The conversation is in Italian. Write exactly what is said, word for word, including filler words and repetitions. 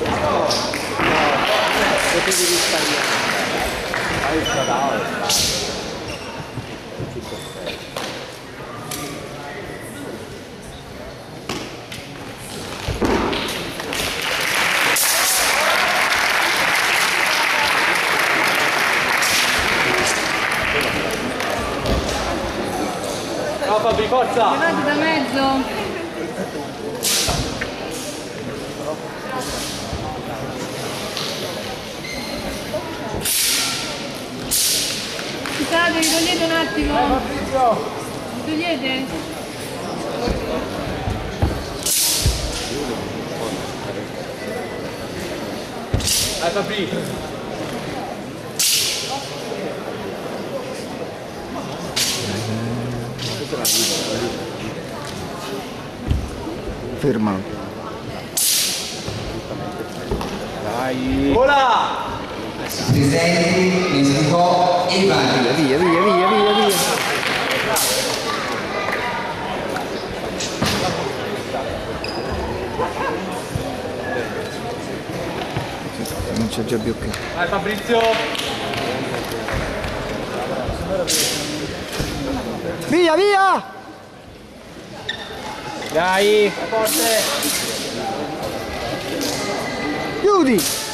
Potevi risparmiare. Hai scadato. No, Fabri, forza! Levate da mezzo! Scusate, vi togliete un attimo? Vai Fabrizio! Vi togliete? Vai Fabri! Ferma. Dai! Ora! Presenti, Mesco e Bari. Via, via, via, via, via. Non c'è già più che. Vai Fabrizio! Via, via! Dai! Forte! Chiudi!